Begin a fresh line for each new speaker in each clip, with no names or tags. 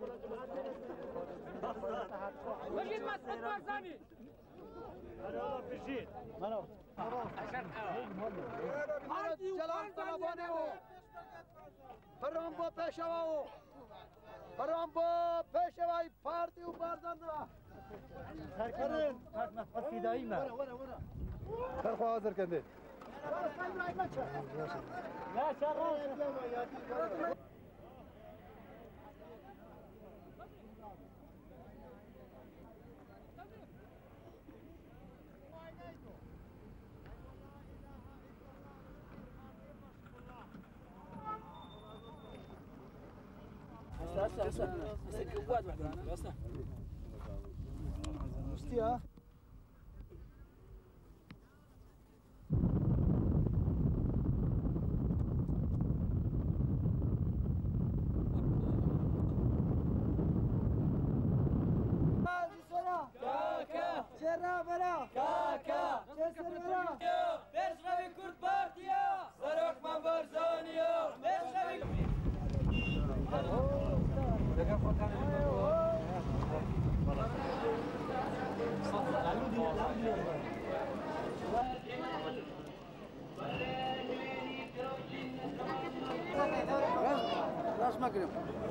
بجید مسعود بارزانی
مرحبا بجید
مرحبا
جلال طلبانه و برام با پیشوا و برام با پیشوای پارتی و بارزنده
سرکردن مقصد فیدایی من
خرخوا حاضر کنده
نه شغال
هسه كبوات بعد هسه
مستيها
كاكا
شرا بلا
كاكا
شرا
بيشغل كرد بارتيا صاروخ من بارزانيا بيشغل
راس مغرب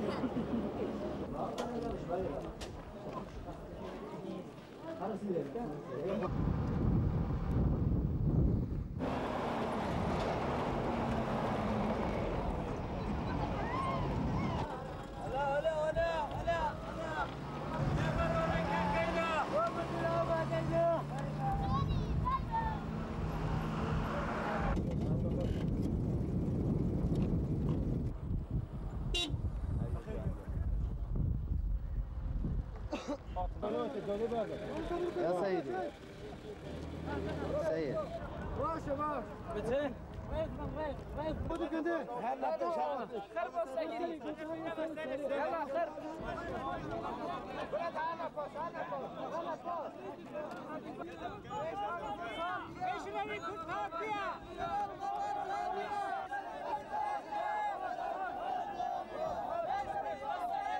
يا سيدي سيد
باش باش
بتين وين
خذ كده
هلا خرب السجيري يلا خرب انا باص ايش اللي كنت فيها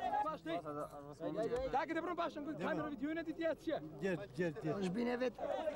تاكد برون باش نقول كاميرا فيديو ندي تياتشا
جد
اش بينا فيت